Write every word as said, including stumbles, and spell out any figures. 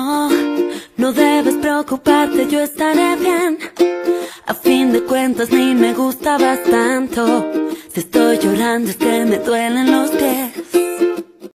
No, no debes preocuparte, yo estaré bien. A fin de cuentas ni me gustabas tanto. Si estoy llorando es que me duelen los pies.